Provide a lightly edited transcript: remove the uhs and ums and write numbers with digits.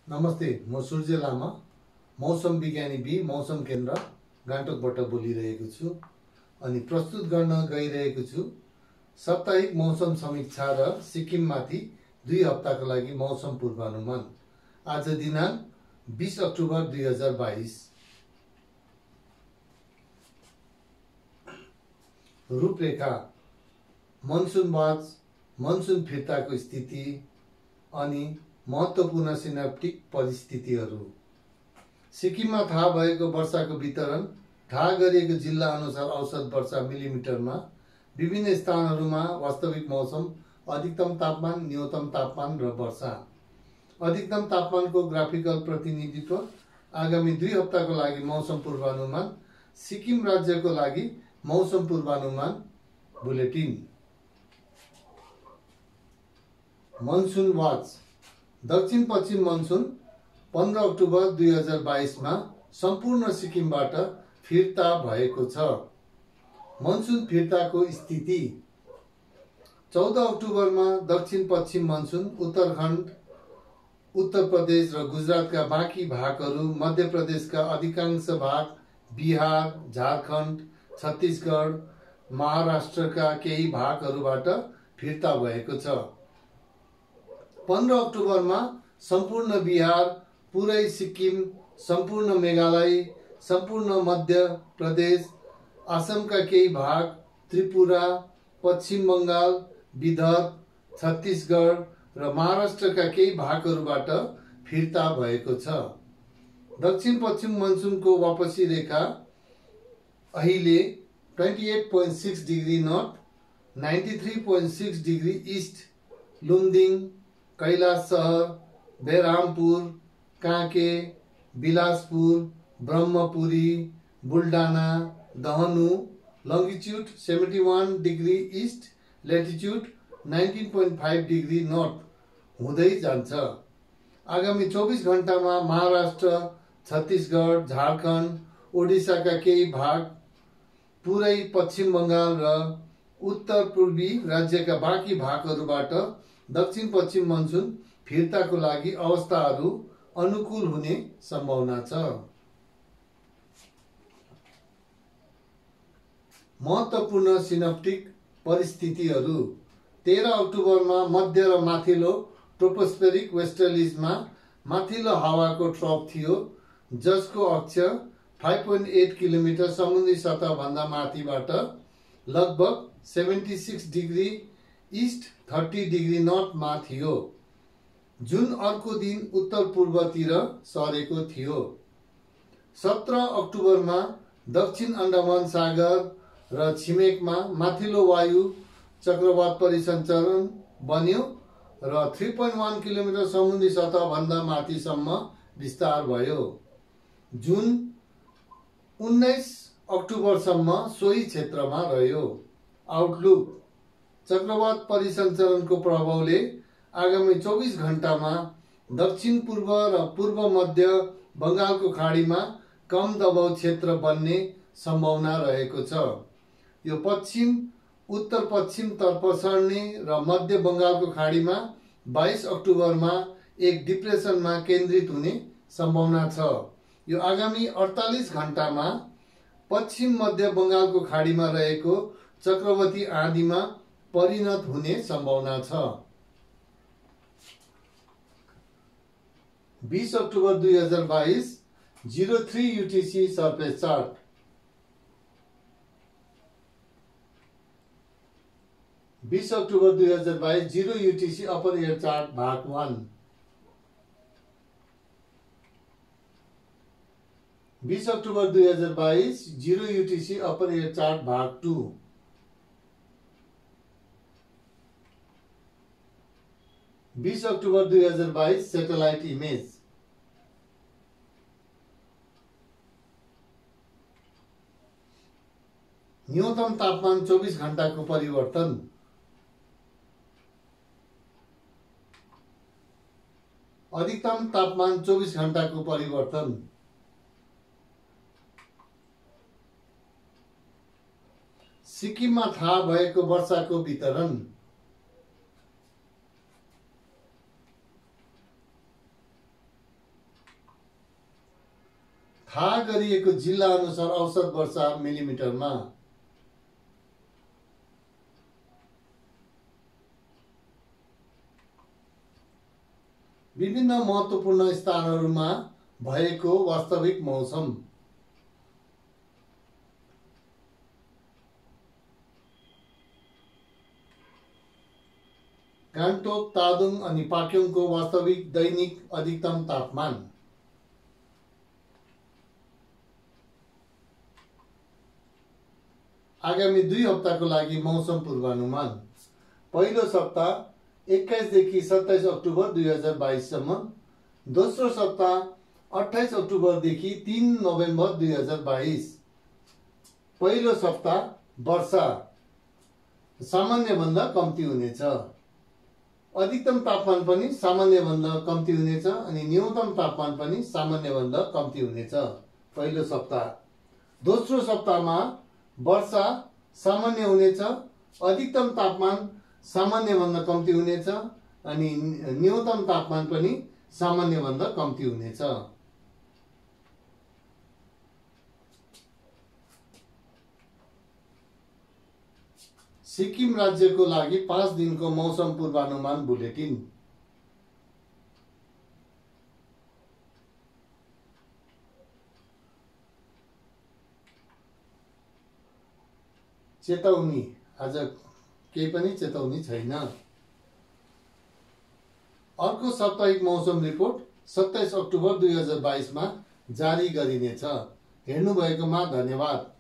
नमस्ते, म सूर्य लामा मौसम विज्ञानी बी मौसम केन्द्र गान्तोकबाट बोलिरहेको छु अनि प्रस्तुत गर्न गइरहेको छु साप्ताहिक मौसम समीक्षा र सिक्किममाथि 2 हप्ताको लागि मौसम पूर्वानुमान। आज दिनांक 20 अक्टोबर 2022। रूपरेखा, मनसुन वाच, मनसुन फिर्ताको स्थिति अनि महत्त्वपूर्ण सिनेप्टिक परिस्थितिहरू। सिक्किममा थाहा भएको वर्षाको वितरण थाहा गरिएको जिल्ला अनुसार औसत वर्षा मिलिमिटरमा। विभिन्न स्थानहरूमा वास्तविक मौसम, अधिकतम तापमान, न्यूनतम तापमान र वर्षा। अधिकतम तापमानको ग्राफिकल प्रतिनिधित्व। आगामी 2 हप्ताको लागि मौसम पूर्वानुमान। सिक्किम राज्यको लागि मौसम पूर्वानुमान बुलेटिन। Monsoon watch. दक्षिण पश्चिम मनसुन 15 अक्टोबर 2022 मा सम्पूर्ण सिक्किमबाट फिर्ता भएको छ। मनसुन फिर्ताको स्थिति। 14 अक्टोबरमा दक्षिण पश्चिम मनसुन उत्तराखण्ड, उत्तर प्रदेश र गुजरातका बाँकी भागहरू, मध्य प्रदेशका अधिकांश भाग, बिहार, झारखण्ड, छत्तीसगढ, महाराष्ट्रका केही भागहरूबाट फिर्ता भएको छ। 15 अक्टोबरमा सम्पूर्ण बिहार, पुरै सिक्किम, सम्पूर्ण मेघालय, सम्पूर्ण मध्य प्रदेश, असमका केही भाग, त्रिपुरा, पश्चिम बंगाल, विदर्भ, छत्तीसगढ र महाराष्ट्रका केही भागहरूबाट फिर्ता भएको छ। दक्षिण पश्चिम मनसुनको वापसी रेखा अहिले 28.6 degree north, 93.6 degree east, Lumding, Kailashahar, Berhampur, काँके, Bilaspur, Brahmapuri, Buldhana, Dahanu, longitude 71 degree east, latitude 19.5 degree north हुँदै जान्छ। आगामी 24 घण्टामा महाराष्ट्र, छत्तीसगढ, झारखण्ड, ओडिसाका केही भाग, पुरै पश्चिम बंगाल र उत्तर पूर्वी राज्यका बाँकी भागहरूबाट दक्षिण पश्चिम मनसुन फिर्ताको लागि अवस्थाहरू अनुकूल हुने सम्भावना छ। महत्त्वपूर्ण सिनेप्टिक परिस्थितिहरू। 13 अक्टोबरमा मध्य र माथिल्लो ट्रोपोस्फेरिक वेस्टर्लिजमा माथिल्लो हावाको ट्रफ थियो, जसको अक्ष 5.8 किलोमिटर समुद्री सतहभन्दा माथिबाट लगभग 76 डिग्री इस्ट, 30 डिग्री नर्थमा थियो, जुन अर्को दिन उत्तर पूर्वतिर सरेको थियो। 17 अक्टोबरमा दक्षिण अंडमान सागर र छिमेकमा माथिल्लो वायु चक्रवात परिसञ्चरण बन्यो र 3.1 किलोमिटर समुद्री सतहभन्दा माथिसम्म विस्तार भयो। जुन 19 अक्टोबरसम्म सोही क्षेत्रमा रह्यो। आउटलुक। चक्रवात परिसञ्चरणको प्रभावले आगामी 24 घण्टामा दक्षिण पूर्व र पूर्व मध्य बंगालको खाडीमा कम दबाव क्षेत्र बन्ने सम्भावना रहेको छ। यो पश्चिम उत्तर पश्चिम तर्फ सर्ने र मध्य बंगालको खाडीमा 22 अक्टोबरमा एक डिप्रेसनमा केन्द्रित हुने सम्भावना छ। यो आगामी 48 घण्टामा पश्चिम मध्य बंगालको खाडीमा रहेको चक्रवाती आँधीमा परिणत हुने सम्भावना छ। 20 October 2022 03 UTC surface chart. October 2022 0 UTC upper air chart भाग 1। 20 October 2022 0 UTC upper air chart भाग 2। 20 अक्टोबर 2022 सैटेलाइट इमेज। न्यूनतम तापमान 24 घण्टाको परिवर्तन। अधिकतम तापमान 24 घण्टाको परिवर्तन। सिक्किममा थाहा भएको वर्षाको वितरण। थाहा गरिएको जिल्ला अनुसार औसत वर्षा मिलिमिटरमा। विभिन्न महत्त्वपूर्ण स्थानहरूमा भएको वास्तविक मौसम। गान्तोक, तादोङ अनि पाक्योङको वास्तविक दैनिक अधिकतम तापमान। आगामी 2 हप्ताको लागि मौसम पूर्वानुमान। पहिलो सप्ताह 21 देखि 27 अक्टोबर 2022 सम्म। दोस्रो सप्ताह 28 अक्टोबर देखि 3 नोभेम्बर 2022। पहिलो सप्ताह वर्षा सामान्य भन्दा कम्ती हुनेछ। अधिकतम तापमान पनि सामान्य भन्दा कम्ती हुनेछ अनि न्यूनतम तापमान पनि सामान्य भन्दा कम्ती हुनेछ पहिलो सप्ताह। दोस्रो सप्ताहमा वर्षा सामान्य हुनेछ, अधिकतम तापमान सामान्य भन्दा कम्ती हुनेछ अनि न्यूनतम तापमान पनि सामान्य भन्दा कम्ती हुनेछ। सिक्किम राज्यको लागि 5 दिनको मौसम पूर्वानुमान बुलेटिन। चेतावनी, आज केही पनि चेतावनी छैन। अर्को साप्ताहिक मौसम रिपोर्ट 27 अक्टोबर 2022 मा जारी गरिनेछ। हेर्नु भएकोमा धन्यवाद।